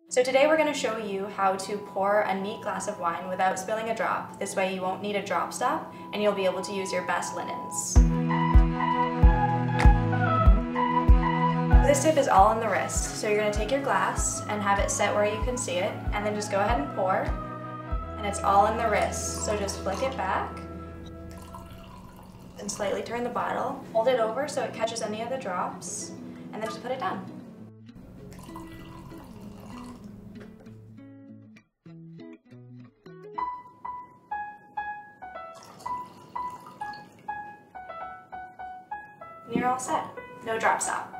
So today we're going to show you how to pour a neat glass of wine without spilling a drop. This way you won't need a drop stop and you'll be able to use your best linens. This tip is all in the wrist. So you're going to take your glass and have it set where you can see it, and then just go ahead and pour. And it's all in the wrist. So just flick it back and slightly turn the bottle. Hold it over so it catches any of the drops, and then just put it down. And you're all set. No drop stop.